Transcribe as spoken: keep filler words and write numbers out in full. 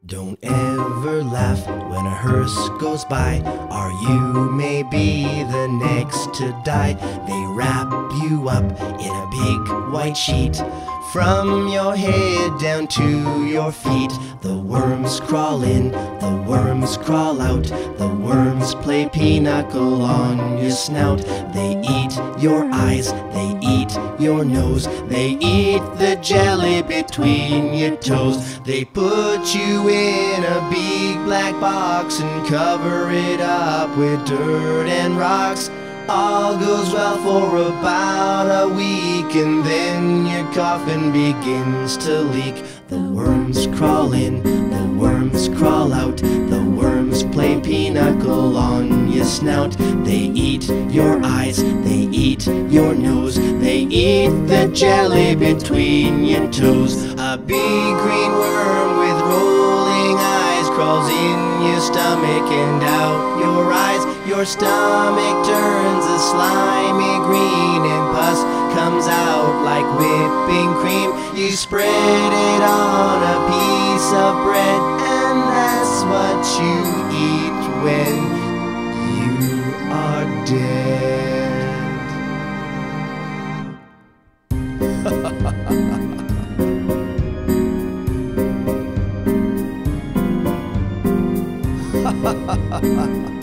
Don't ever laugh when a hearse goes by, or you may be the next to die. They wrap you up in a big white sheet, from your head down to your feet. The worms crawl in, the worms crawl out, the worms play pinochle on your snout. They eat your eyes, they eat your nose, they eat the jelly between your toes. They put you in a big black box and cover it up with dirt and rocks. All goes well for about a week, and then your coffin begins to leak. The worms crawl in, the worms crawl out, the worms play pinochle on your snout. They eat your eyes, they eat your nose, they eat the jelly between your toes. A big green worm with rolling eyes crawls in your stomach and out your eyes. Your stomach turns a slimy green, and pus comes out like whipping cream. You spread it on a piece of bread, and that's what you eat when you are dead. Ha ha ha ha ha.